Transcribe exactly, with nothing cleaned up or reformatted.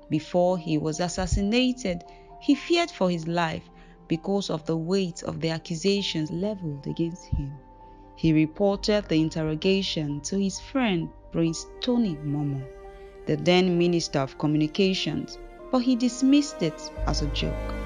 Before he was assassinated, he feared for his life because of the weight of the accusations leveled against him. He reported the interrogation to his friend Prince Tony Momoh, the then Minister of Communications, but he dismissed it as a joke.